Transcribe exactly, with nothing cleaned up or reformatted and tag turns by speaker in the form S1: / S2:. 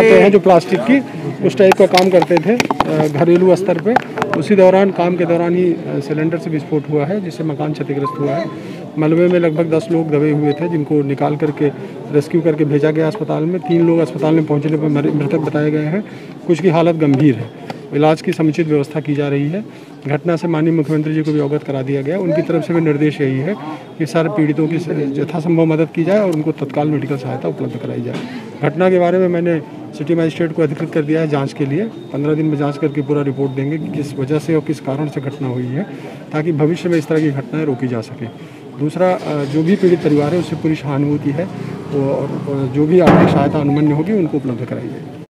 S1: आते हैं जो प्लास्टिक की उस टाइप का काम करते थे घरेलू स्तर पे। उसी दौरान काम के दौरान ही सिलेंडर से विस्फोट हुआ है जिससे मकान क्षतिग्रस्त हुआ है। मलबे में लगभग दस लोग दबे हुए थे जिनको निकाल करके रेस्क्यू करके भेजा गया अस्पताल में। तीन लोग अस्पताल में पहुंचने पर मृतक बताए गए हैं, कुछ की हालत गंभीर है। इलाज की समुचित व्यवस्था की जा रही है। घटना से माननीय मुख्यमंत्री जी को भी अवगत करा दिया गया। उनकी तरफ से भी निर्देश यही है कि सारे पीड़ितों की यथासंभव मदद की जाए और उनको तत्काल मेडिकल सहायता उपलब्ध कराई जाए। घटना के बारे में मैंने सिटी मजिस्ट्रेट को अधिकृत कर दिया है जांच के लिए। पंद्रह दिन में जांच करके पूरा रिपोर्ट देंगे कि किस वजह से और किस कारण से घटना हुई है, ताकि भविष्य में इस तरह की घटनाएं रोकी जा सके। दूसरा, जो भी पीड़ित परिवार है उससे पूरी सहानुभूति है और जो भी आर्थिक सहायता अनुमन्य होगी उनको उपलब्ध कराई जाएगी।